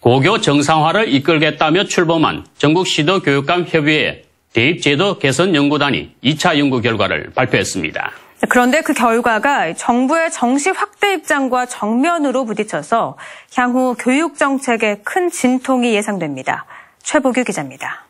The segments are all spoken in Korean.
고교 정상화를 이끌겠다며 출범한 전국 시도교육감 협의회 대입제도 개선 연구단이 2차 연구 결과를 발표했습니다. 그런데 그 결과가 정부의 정시 확대 입장과 정면으로 부딪혀서 향후 교육 정책에 큰 진통이 예상됩니다. 최보규 기자입니다.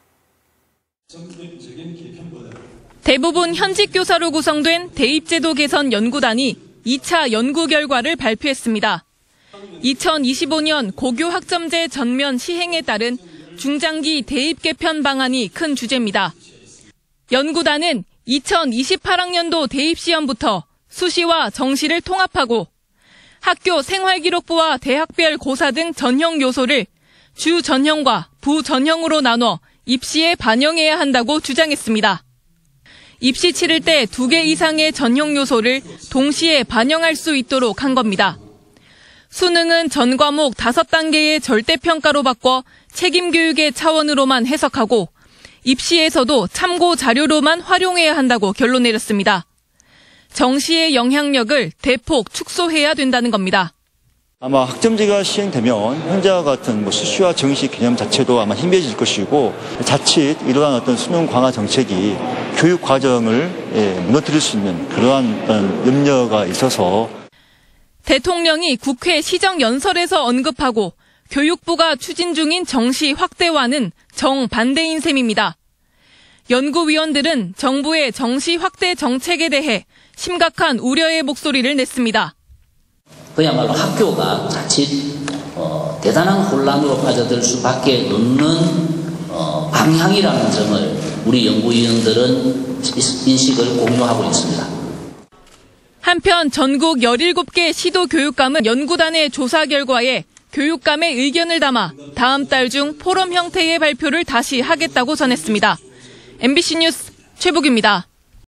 대부분 현직 교사로 구성된 대입제도 개선 연구단이 2차 연구 결과를 발표했습니다. 2025년 고교 학점제 전면 시행에 따른 중장기 대입 개편 방안이 큰 주제입니다. 연구단은 2028학년도 대입시험부터 수시와 정시를 통합하고 학교 생활기록부와 대학별 고사 등 전형 요소를 주 전형과 부 전형으로 나눠 입시에 반영해야 한다고 주장했습니다. 입시 치를 때 2개 이상의 전형 요소를 동시에 반영할 수 있도록 한 겁니다. 수능은 전 과목 5단계의 절대평가로 바꿔 책임교육의 차원으로만 해석하고 입시에서도 참고 자료로만 활용해야 한다고 결론 내렸습니다. 정시의 영향력을 대폭 축소해야 된다는 겁니다. 아마 학점제가 시행되면 현재와 같은 수시와 정시 개념 자체도 아마 희미해질 것이고 자칫 이러한 어떤 수능 강화 정책이 교육 과정을 무너뜨릴 수 있는 그러한 어떤 염려가 있어서 대통령이 국회 시정연설에서 언급하고 교육부가 추진 중인 정시 확대와는 정반대인 셈입니다. 연구위원들은 정부의 정시 확대 정책에 대해 심각한 우려의 목소리를 냈습니다. 그야말로 학교가 자칫 대단한 혼란으로 빠져들 수밖에 없는 방향이라는 점을 우리 연구위원들은 인식을 공유하고 있습니다. 한편 전국 17개 시도교육감은 연구단의 조사 결과에 교육감의 의견을 담아 다음 달 중 포럼 형태의 발표를 다시 하겠다고 전했습니다. MBC 뉴스 최보규입니다.